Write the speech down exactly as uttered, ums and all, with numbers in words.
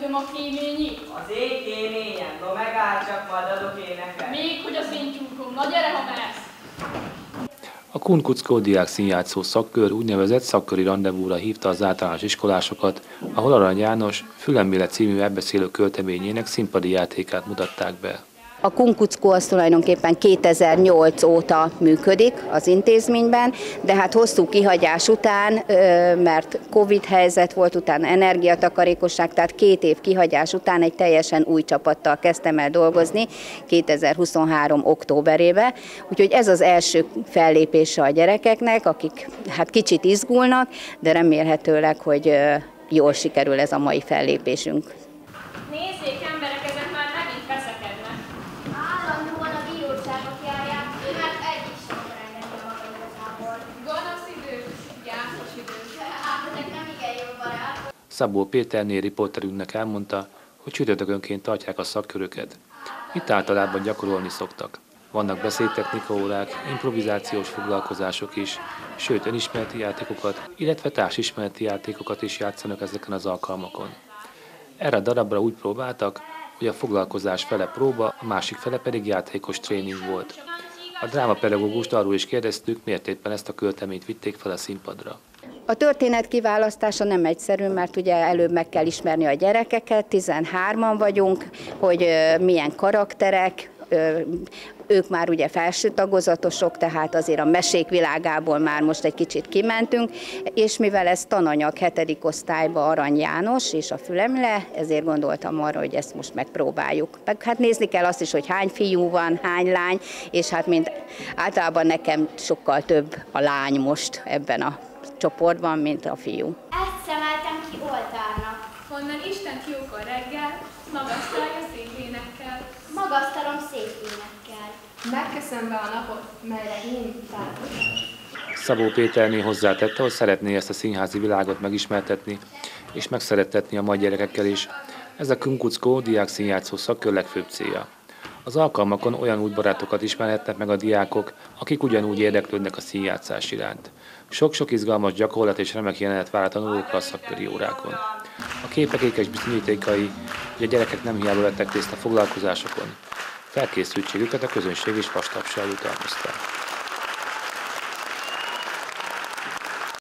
Ütöm a kéményi. Az én kéményem, no megáll csak, majd adok éneket. Még hogy az én tyúkom, na gyere, ha mersz. A Kunkuckó diák színjátszó szakkör úgynevezett szakköri randevúra hívta az általános iskolásokat, ahol Arany János Fülembéle című elbeszélő költeményének színpadi játékát mutatták be. A Kunkuckó az tulajdonképpen kétezer-nyolc óta működik az intézményben, de hát hosszú kihagyás után, mert Covid helyzet volt, utána energiatakarékosság, tehát két év kihagyás után egy teljesen új csapattal kezdtem el dolgozni kétezer-huszonhárom októberébe. Úgyhogy ez az első fellépése a gyerekeknek, akik hát kicsit izgulnak, de remélhetőleg, hogy jól sikerül ez a mai fellépésünk. Nézzék, emberek, ezek már megint veszekednek. Állandóan a bíróságok járják, mert egy is sem engedni a maga igazából. Gonosz idő, gyászos idő. Hát ezek nem igen jó barát. Szabó Péterné riporterünknek elmondta, hogy csütörtökönként tartják a szakköröket. Itt általában gyakorolni szoktak. Vannak beszédtechnika órák, improvizációs foglalkozások is, sőt önismereti játékokat, illetve társismereti játékokat is játszanak ezeken az alkalmakon. Erre a darabra úgy próbáltak, hogy a foglalkozás fele próba, a másik fele pedig játékos tréning volt. A drámapedagógust arról is kérdeztük, miért éppen ezt a költeményt vitték fel a színpadra. A történet kiválasztása nem egyszerű, mert ugye előbb meg kell ismerni a gyerekeket, tizenhárman vagyunk, hogy milyen karakterek, ők már ugye felső tagozatosok, tehát azért a mesék világából már most egy kicsit kimentünk, és mivel ez tananyag hetedik osztályba Arany János és a Fülembéle, ezért gondoltam arra, hogy ezt most megpróbáljuk. Meg hát nézni kell azt is, hogy hány fiú van, hány lány, és hát mint általában nekem sokkal több a lány most ebben a csoportban, mint a fiú. Ezt szemeltem ki oltárnak. Honnan Istent jókor reggel, magasztalja szép énekkel. Magasztalom szép énekkel. Megköszön be a napot, melyre én felhozom. Szabó Péterné hozzátette, hogy szeretné ezt a színházi világot megismertetni és megszerettetni a mai gyerekekkel is. Ez a Kunkuckó diák színjátszó szakkör legfőbb célja. Az alkalmakon olyan új barátokat ismerhetnek meg a diákok, akik ugyanúgy érdeklődnek a színjátszás iránt. Sok-sok izgalmas gyakorlat és remek jelenet vár a tanulókra a szakköri órákon. A képek ékes bizonyítékai, hogy a gyerekek nem hiába vettek részt a foglalkozásokon. Felkészültségüket a közönség is vastapssal jutalmazták.